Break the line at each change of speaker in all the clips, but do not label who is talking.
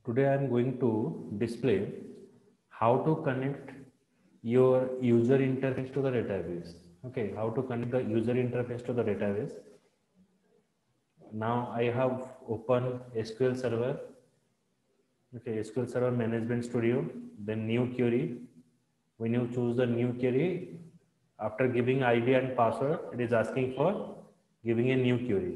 Today I am going to display how to connect your user interface to the database. Okay, how to connect the user interface to the database. Now I have opened SQL Server. Okay, SQL Server Management Studio, then new query. When you choose the new query, after giving ID and password, it is asking for giving a new query.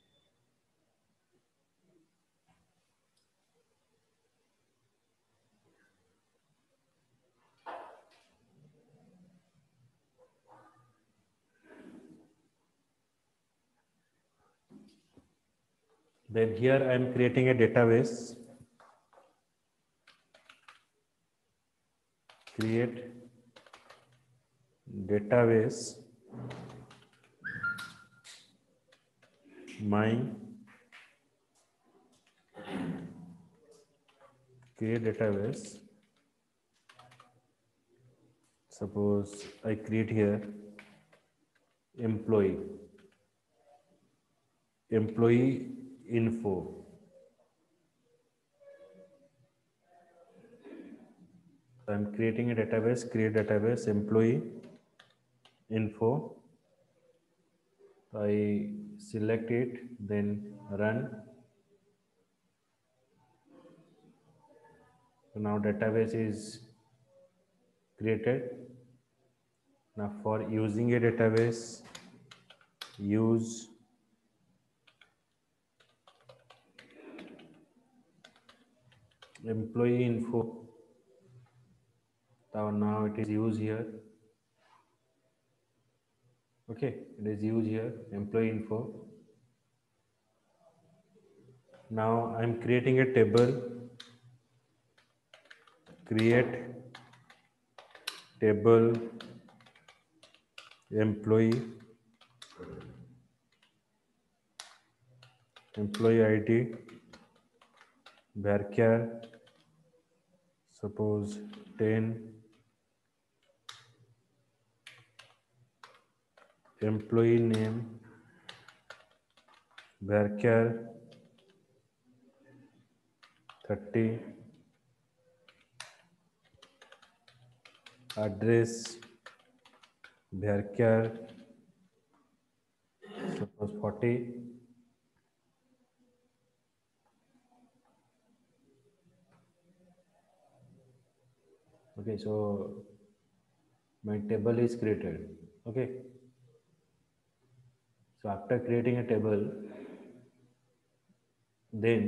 Then here I am creating a database. Create database my create database. Suppose I create here employee info. So I'm creating a database, create database employee info. So I select it, then run. So now database is created. Now for using a database, use employee info. So now it is used here. Okay, it is used here, employee info. Now I'm creating a table. Create table employee ID varchar suppose 10 employee name varchar 30 address varchar suppose 40. Okay, so my table is created. Okay, so after creating a table, then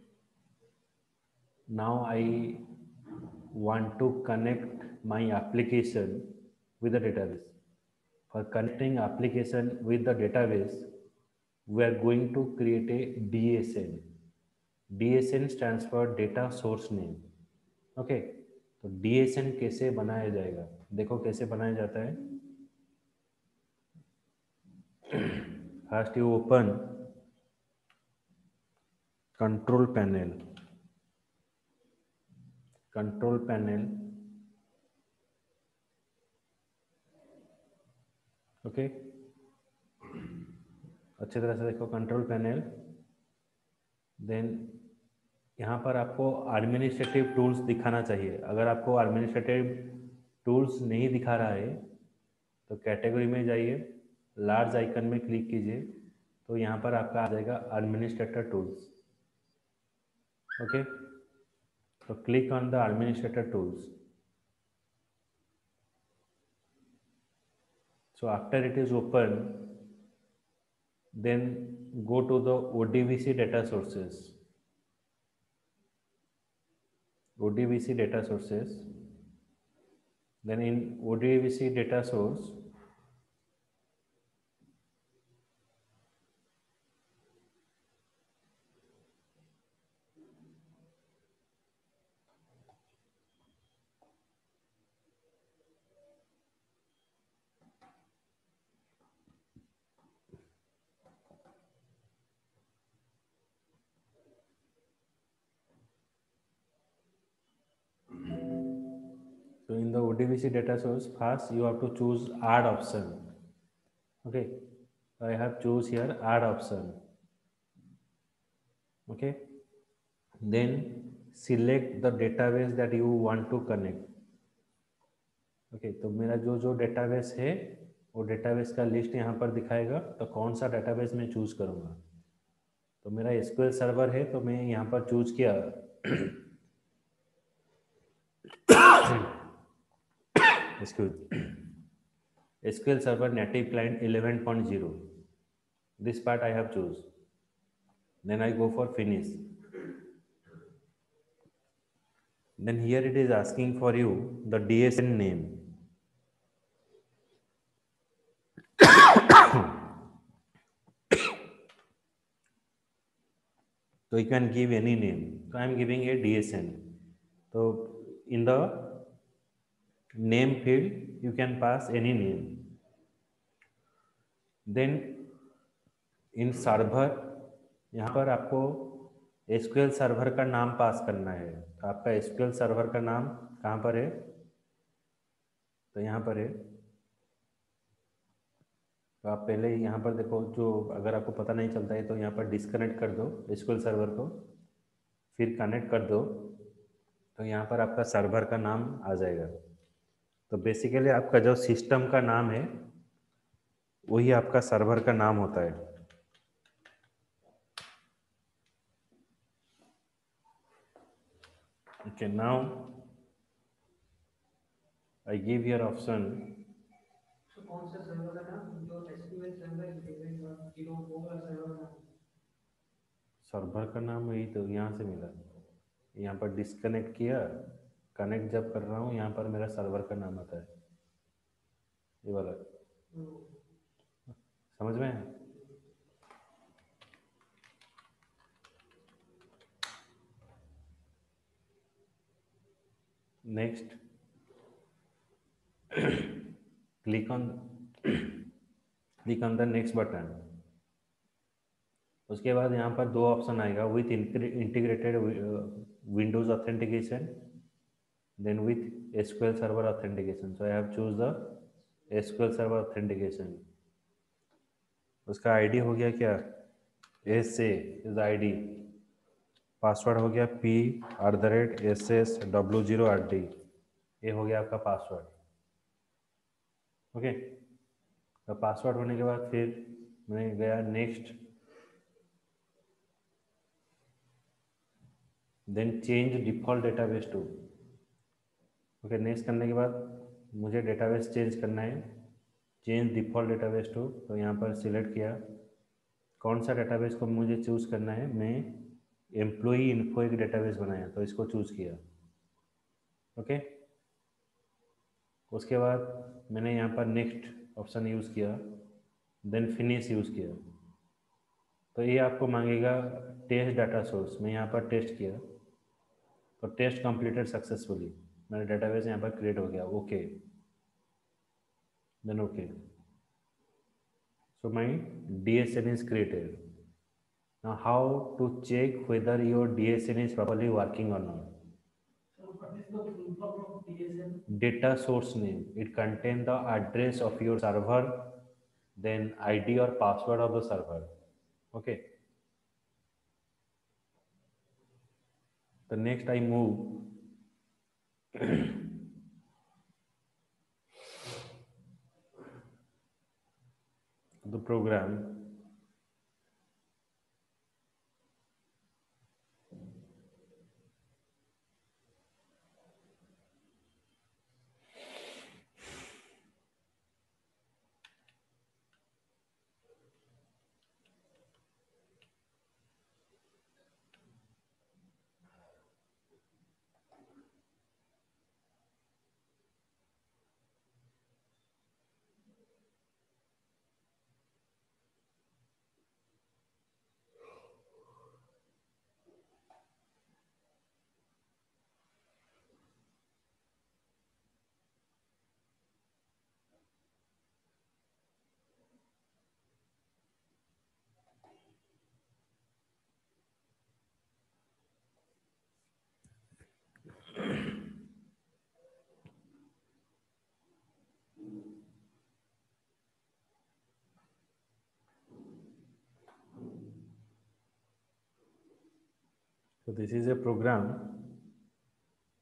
now I want to connect my application with the database. For connecting application with the database, we are going to create a DSN. DSN stands for data source name. Okay, तो DSN कैसे बनाया जाएगा, देखो कैसे बनाया जाता है. First you open control panel. Okay, अच्छी तरह से देखो कंट्रोल पैनल. देन यहाँ पर आपको एडमिनिस्ट्रेटिव टूल्स दिखाना चाहिए. अगर आपको एडमिनिस्ट्रेटिव टूल्स नहीं दिखा रहा है तो कैटेगरी में जाइए, लार्ज आइकन में क्लिक कीजिए, तो यहाँ पर आपका आ जाएगा एडमिनिस्ट्रेटर टूल्स. ओके, तो click on the administrator tools. So after it is open, then go to the ODBC data sources. ODBC data sources. Then in ODBC data source, so in the ODBC data source, first you have to choose add option. Okay, so I have choose here add option. Okay, then select the database that you want to connect. Okay, तो मेरा जो जो database है वो database का list यहाँ पर दिखाएगा, तो कौन सा डेटाबेस मैं चूज करूँगा। तो मेरा एसक्यूएल सर्वर है, तो मैं यहाँ पर चूज किया SQL Server Native Client 11.0. This part I have choose. Then I go for finish. Then here it is asking for you the DSN name. So you can give any name. So I am giving a DSN. So in the name field you can pass any name. Then in server, यहाँ पर आपको SQL server का नाम पास करना है। तो आपका SQL server का नाम कहाँ पर है, तो यहाँ पर है। तो आप पहले यहाँ पर देखो, जो अगर आपको पता नहीं चलता है तो यहाँ पर डिस्कनेक्ट कर दो एसक्यूएल सर्वर को, फिर कनेक्ट कर दो, तो यहाँ पर आपका सर्वर का नाम आ जाएगा। तो बेसिकली आपका जो सिस्टम का नाम है वही आपका सर्वर का नाम होता है। Okay, now I give here option।
तो कौन सा सर्वर का नाम, जो एसक्यूएल सर्वर इंटीग्रेट जीरो वो वाला सर्वर नाम?
सर्वर का नाम यही तो यहाँ से मिला, यहाँ पर डिस्कनेक्ट किया, कनेक्ट जब कर रहा हूँ यहाँ पर मेरा सर्वर का नाम आता है, ये वाला। समझ में है? Next click on the next button. उसके बाद यहाँ पर दो ऑप्शन आएगा, with integrated Windows authentication, then with SQL server authentication. So I have choose the SQL server authentication. उसका आईडी हो गया क्या, S A is ID, password हो गया P@SS00RD, ये हो गया आपका पासवर्ड। ओके, तो पासवर्ड होने के बाद फिर मैं गया next, then change default database to. Okay, next करने के बाद मुझे डेटाबेस चेंज करना है, चेंज डिफॉल्ट डेटाबेस टू। तो यहाँ पर सिलेक्ट किया कौन सा डेटाबेस को मुझे चूज़ करना है। मैं एम्प्लॉई इन्फो एक डेटाबेस बनाया, तो इसको चूज़ किया। ओके, उसके बाद मैंने यहाँ पर नेक्स्ट ऑप्शन यूज़ किया, देन फिनिश यूज़ किया। तो ये आपको मांगेगा टेस्ट डाटा सोर्स। मैं यहाँ पर टेस्ट किया, तो टेस्ट कंप्लीटेड सक्सेसफुली, मेरा डेटाबेस यहाँ पर क्रिएट हो गया। Okay, then okay, so my DSN is created. Now how to check whether your DSN is properly working or not?
So what is the full form of DSN?
Data source name. It contains the address of your server, then ID or password of the server. Okay. The next I move the program. So this is a program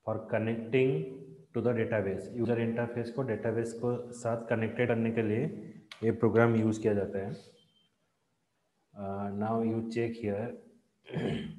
for connecting to the database, user interface को database को साथ connected करने के लिए ये programme use किया जाता है. Now you check here.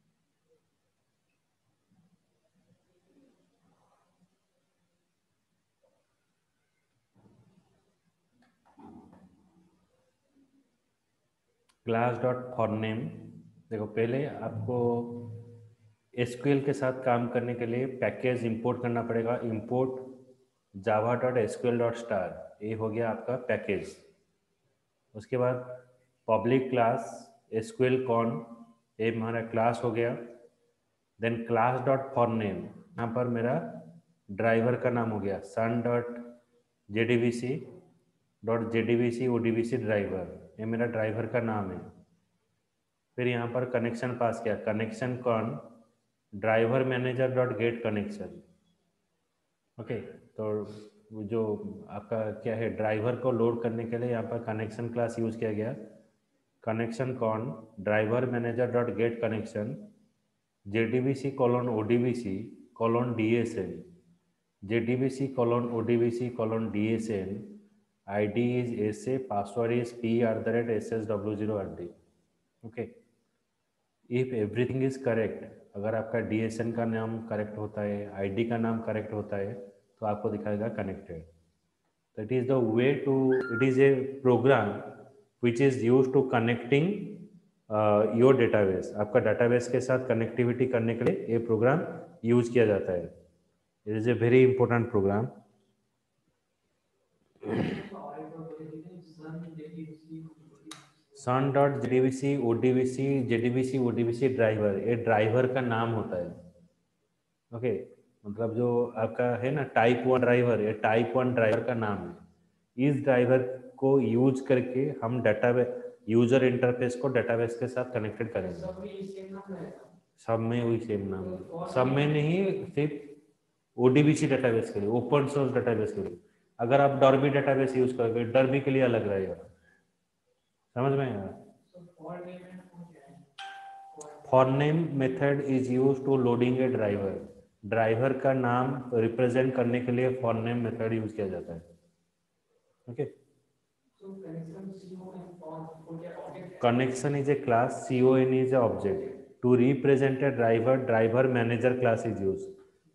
Class dot for name. देखो पहले आपको एसक्यूएल के साथ काम करने के लिए पैकेज इंपोर्ट करना पड़ेगा. Import Java dot SQL dot star, ये हो गया आपका पैकेज. उसके बाद पब्लिक क्लास एसक्यूएल कॉन, ये हमारा क्लास हो गया. Then class dot for name, यहाँ पर मेरा ड्राइवर का नाम हो गया Sun dot JDBC dot JDBC ODBC driver, ये मेरा ड्राइवर का नाम है. फिर यहाँ पर कनेक्शन पास किया, connection con driver manager dot get connection. Okay, तो जो आपका क्या है, ड्राइवर को लोड करने के लिए यहाँ पर कनेक्शन क्लास यूज किया गया. Connection con driver manager dot get connection JDBC colon ODBC colon DSN, JDBC colon ODBC colon DSN, ID is SA, password is P@SSW0RD. Okay, if everything is correct, अगर आपका DSN का नाम correct होता है, ID का नाम correct होता है, तो आपको दिखाएगा connected. That is the way to, it is a program which is use to connecting your database. आपका डेटाबेस के साथ कनेक्टिविटी करने के लिए ये प्रोग्राम यूज किया जाता है. It is a very important program. Sun dot JDBC ODBC driver, ये ड्राइवर का नाम होता है. ओके, मतलब जो आपका है ना टाइप 1 ड्राइवर, ये टाइप 1 ड्राइवर का नाम है. इस ड्राइवर को यूज करके हम डेटाबेस यूजर इंटरफेस को डेटाबेस के साथ कनेक्टेड करेंगे. सब में वही सेम नाम है, सब में नहीं, सिर्फ ओडीबीसी डेटाबेस के लिए, ओपन सोर्स डेटाबेस के लिए. अगर आप डॉर्बी डेटाबेस यूज करोगे, डॉर्बी के लिए अलग रहेगा. समझ में आया? For name method is use to loading a driver. Driver का नाम रिप्रेजेंट करने के लिए फॉर नेम मेथड यूज किया जाता है. Okay, connection is a class, con is a object. To represent a driver, driver manager class is used.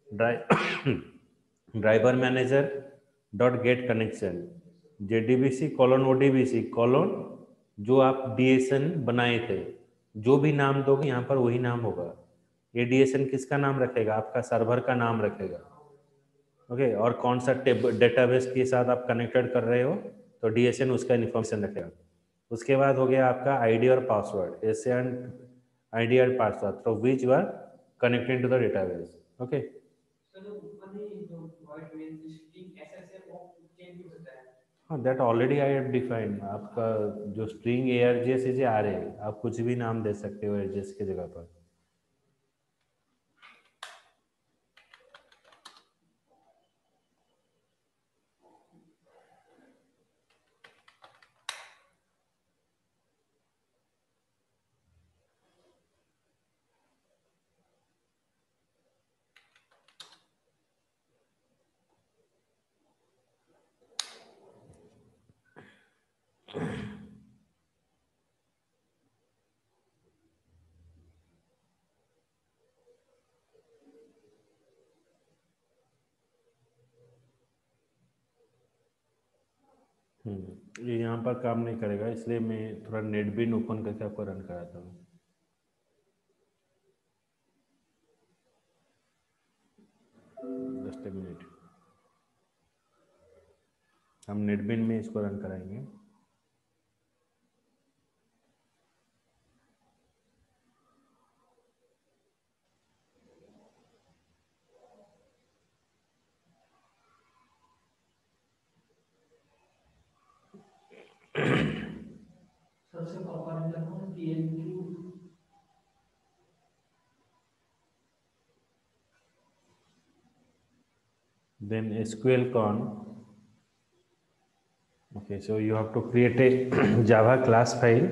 Driver manager dot get connection, JDBC colon ODBC colon जो आप DSN बनाए थे, जो भी नाम दोगे यहाँ पर वही नाम होगा. ये DSN किसका नाम रखेगा? आपका सर्वर का नाम रखेगा. ओके, और कौन सा डेटाबेस के साथ आप कनेक्टेड कर रहे हो, तो DSN उसका इन्फॉर्मेशन रखेगा. उसके बाद हो गया आपका आईडी और पासवर्ड, एस एंड आईडी और password through which you are connected to the database. Okay, हाँ, that already I have defined. आपका जो स्ट्रिंग ARGS से आ रहे हैं, आप कुछ भी नाम दे सकते हो एड्रेस की जगह पर. ये यहाँ पर काम नहीं करेगा, इसलिए मैं थोड़ा नेटबिन ओपन करके आपको रन कराता हूँ. जस्ट ए मिनट, हम नेटबिन में इसको रन कराएंगे.
सबसे popular PL2.
Then SQL con. Okay, so you have to create a Java class file.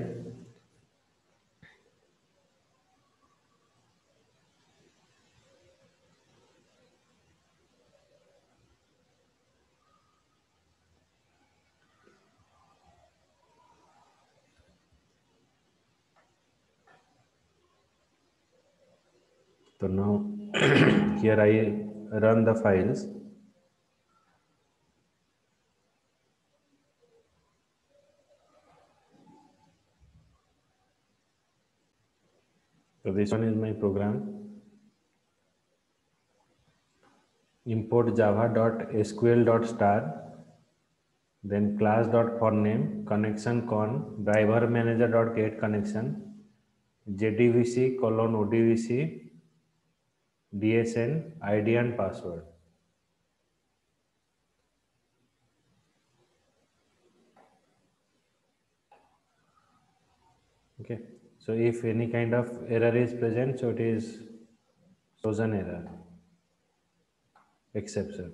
So now here I run the files. So this one is my program. Import java.sql.star, then class.forName, connection con, driver manager.get connection, JDVC colon ODVC, DSN, ID and password. Okay, so if any kind of error is present, so it is shows an error, exception.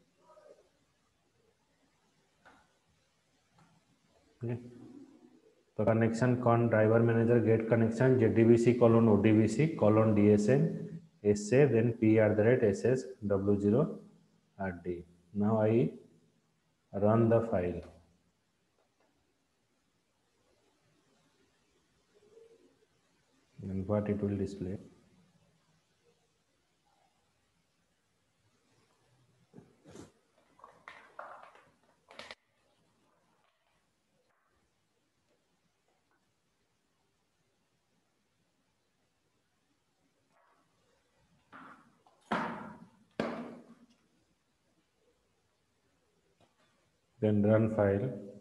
Okay. So connection con driver manager get connection JDBC colon ODBC colon DSN SA then P at the rate SS W0 RD. Now I run the file. And what it will display. Then run file.